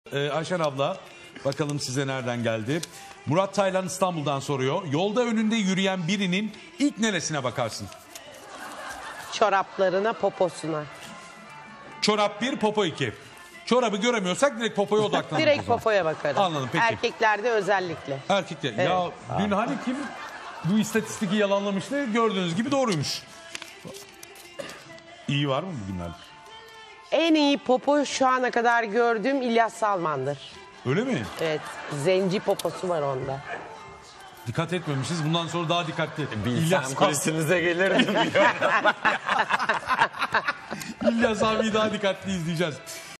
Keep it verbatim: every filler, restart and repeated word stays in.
Ee, Ayşen abla, bakalım size nereden geldi? Murat Taylan İstanbul'dan soruyor. Yolda önünde yürüyen birinin ilk neresine bakarsın? Çoraplarına, poposuna. Çorap bir, popo iki. Çorabı göremiyorsak direkt popoya odaklanırız. Direkt popoya bakarım. Anladım, peki. Erkeklerde özellikle. Erkekler. Evet. Ya dün hani kim bu istatistiki yalanlamıştı? Gördüğünüz gibi doğruymuş. İyi var mı bugünlerde? En iyi popo şu ana kadar gördüğüm İlyas Salman'dır. Öyle mi? Evet. Zenci poposu var onda. Dikkat etmemişiz. Bundan sonra daha dikkatli. Bilsem kulesinize gelirdim. İlyas abiyi daha dikkatli izleyeceğiz.